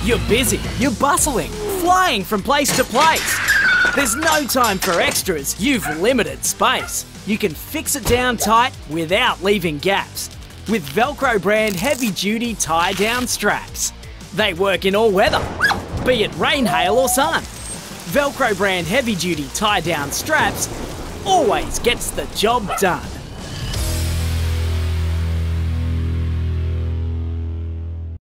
You're busy, you're bustling, flying from place to place. There's no time for extras, you've limited space. You can fix it down tight without leaving gaps with VELCRO brand heavy-duty tie-down straps. They work in all weather, be it rain, hail or sun. VELCRO brand heavy-duty tie-down straps always gets the job done.